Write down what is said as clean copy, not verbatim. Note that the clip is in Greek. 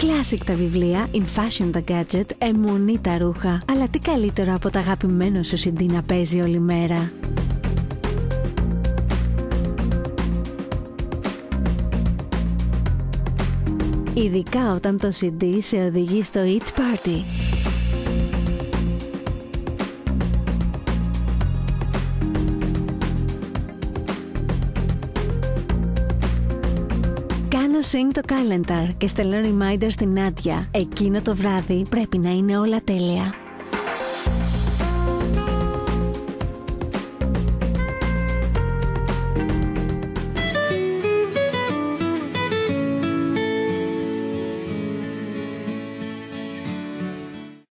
Classic τα βιβλία, in fashion τα gadget, αιμονή τα ρούχα. Αλλά τι καλύτερο από το αγαπημένο σου CD να παίζει όλη μέρα. Ειδικά όταν το CD σε οδηγεί στο Eat Party. Κάνω sync το calendar και στέλνω reminder στην Νάντια. Εκείνο το βράδυ πρέπει να είναι όλα τέλεια.